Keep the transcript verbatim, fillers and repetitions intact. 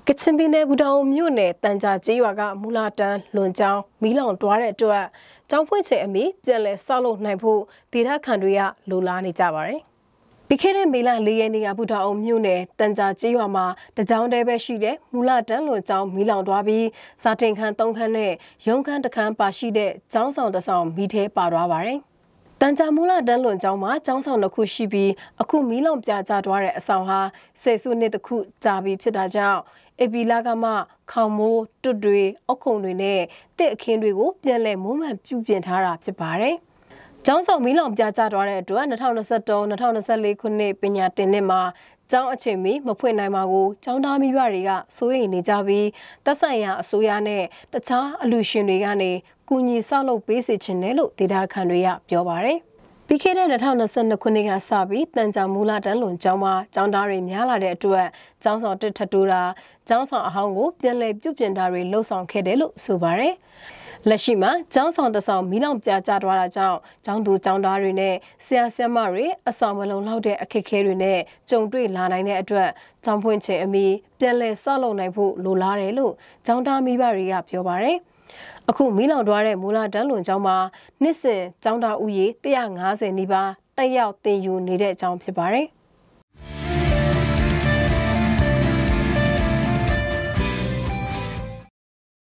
ကချင်ပြည်နယ်ဘူတာအုံမြို့နယ်တန်ကြာကျေးရွာကမူလာတန်းလွန်ကျောင်းမီးလောင်တွားတဲ့အတွက်ကျောင်းဖွင့်ချိန်အမီပြန်လည်ဆောက်လုပ်နိုင်ဖို့ဒေသခံတွေကလိုလားနေကြပါတယ်။ပြီးခဲ့တဲ့မေလ၄ရက်နေ့ကဘူတာအုံမြို့နယ်တန်ကြာကျေးရွာမှာတကြောင်တည်းပဲရှိတဲ့မူလာတန်းလွန်ကျောင်းမီးလောင်တွားပြီးစာတင်ခန်း၃ခန်းနဲ့ရုံးခန်းတစ်ခန်းပါရှိတဲ့ကျောင်းဆောင်တစ်ဆောင်မီးထဲပါသွားပါတယ်။တန်ကြာမူလာတန်းလွန်ကျောင်းမှာကျောင်းဆောင်တစ်ခုရှိပြီးအခုမီးလောင်ပြကျသွားတဲ့အဆောင်ဟာဆယ်စုနှစ်တစ်ခုကြာပြီဖြစ်တာကြောင့်အပီလာကမှခေါင်မိုးတွတ်တွေအောက်ခုံတွေနဲ့တစ်အခင်းတွေကိုပြန်လည်မွမ်းမံပြုပြင်ထားတာဖြစ်ပါတယ်။ကျောင်းဆောင်မီးလောင်ပြကျသွားတဲ့အတွက်၂၀၂၃-၂၀၂၄ခုနှစ်ပညာတင်နှစ်မှာကျောင်းအချိန်မီမဖွင့်နိုင်ပါကိုကျောင်းသားမိဘတွေကစိုးရိမ်နေကြပြီးသက်ဆိုင်ရာအစိုးရနဲ့တခြားအလူရှင်တွေကနေကူညီဆောက်လုပ်ပေးစေချင်တယ်လို့ဒေသခံတွေကပြောပါတယ်။ပြီးခဲ့တဲ့၂၀၂၂ခုနှစ်ကစပြီးတန်ကြာမူလာတန်းလွန်ကျောင်းမှာကျောင်းသားတွေများလာတဲ့အတွက်ကျောင်းဆောင်တစ်ထပ်တိုးတာကျောင်းဆောင်အဟောင်းကိုပြန်လည်ပြုပြင်တာတွေလှုပ်ဆောင်ခဲ့တယ်လို့ဆိုပါတယ်။လက်ရှိမှာကျောင်းဆောင်တစ်ဆောင်မီးလောင်ပြကျသွားတာကြောင့်ကျောင်းသူကျောင်းသားတွေနဲ့ဆရာဆရာမတွေအဆောင်မလုံလောက်တဲ့အခက်အခဲတွေနဲ့ကြုံတွေ့လာနိုင်တဲ့အတွက်ကျောင်းဖွင့်ချိန်အမီပြန်လည်ဆောက်လုပ်နိုင်ဖို့လိုလားတယ်လို့ကျောင်းသားမိဘတွေကပြောပါတယ်။အခုမီးလောင်တွားတဲ့မူလာတန်းလွန်ကျောင်းမှာနှစ်စဉ်ကျောင်းသားဦးရေ၁၅၀နီးပါးတက်ရောက်သင်ယူနေတဲ့အကြောင်းဖြစ်ပါတယ်။